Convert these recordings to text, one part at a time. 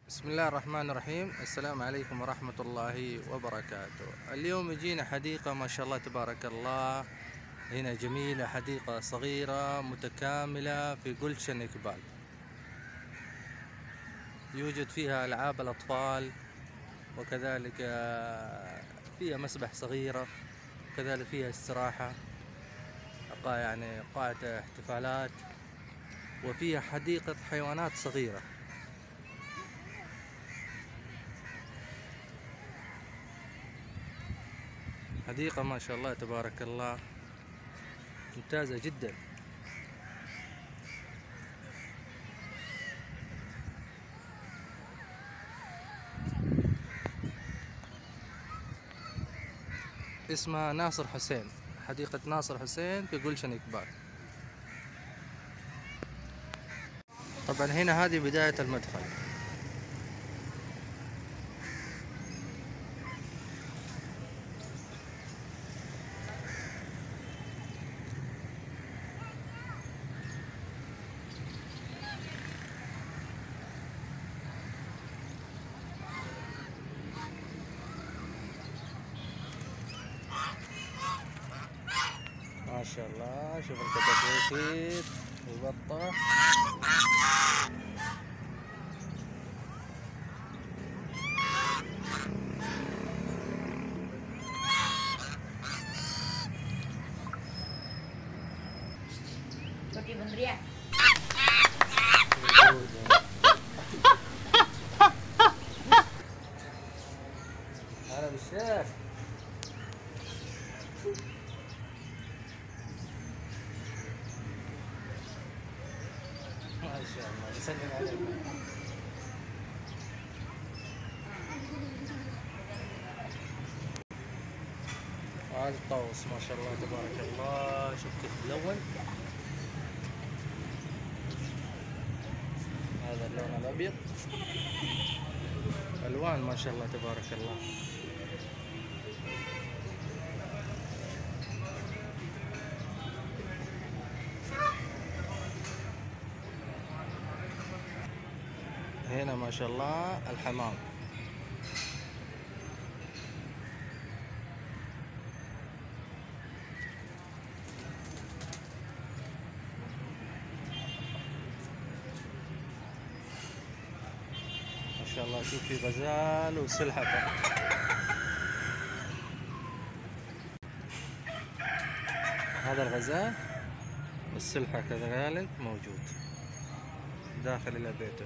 بسم الله الرحمن الرحيم. السلام عليكم ورحمة الله وبركاته. اليوم يجينا حديقة ما شاء الله تبارك الله، هنا جميلة، حديقة صغيرة متكاملة في جولشن إقبال. يوجد فيها ألعاب الأطفال، وكذلك فيها مسبح صغيرة، وكذلك فيها استراحة، يعني قاعة احتفالات، وفيها حديقة حيوانات صغيرة. حديقة ما شاء الله تبارك الله ممتازة جدا. اسمها ناصر حسين، حديقة ناصر حسين في جولشن إقبال. طبعا هنا هذه بداية المدخل. ما شاء الله، شوف الكتاكيت والبطة. هلا بالشيخ. ما شاء الله، يسلم عليك. هذا الطاووس ما شاء الله تبارك الله، شوف كيف ملون. هذا اللون الابيض، الوان ما شاء الله تبارك الله. هنا ما شاء الله الحمام. ما شاء الله، شوف في غزال وسلحفاة. هذا الغزال والسلحفاة كذلك موجود داخل إلى بيته.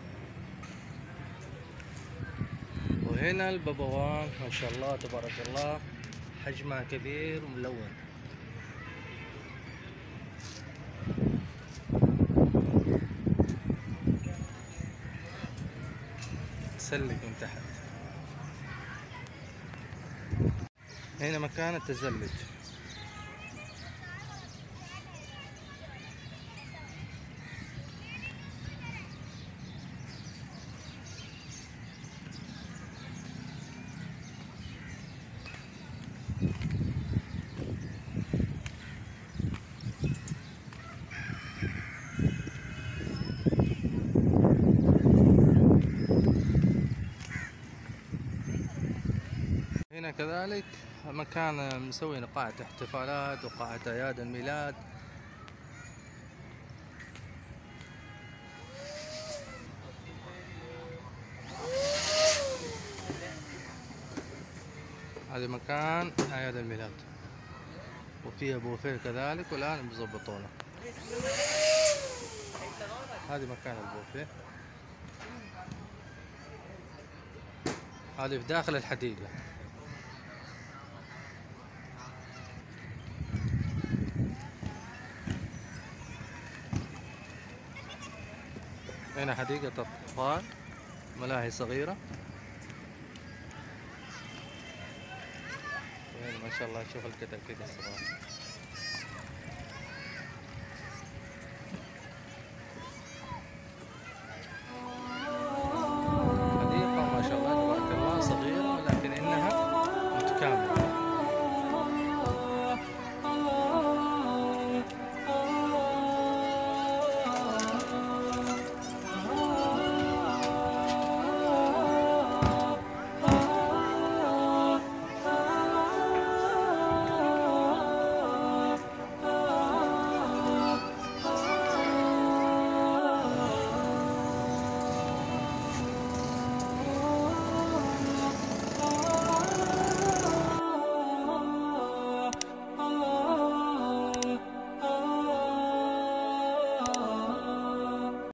وهنا الببغان ما شاء الله تبارك الله، حجمها كبير وملون. تسلق من تحت. هنا مكان التزلج. هنا كذلك مكان مسوي قاعة احتفالات وقاعة أعياد الميلاد. هذا مكان أعياد الميلاد، وفيها بوفيه كذلك، والآن بيظبطونه. هذا مكان البوفيه، هذه في داخل الحديقة. هنا حديقة أطفال، ملاهي صغيرة. ما شاء الله، شوف الكتاكيت الصغار.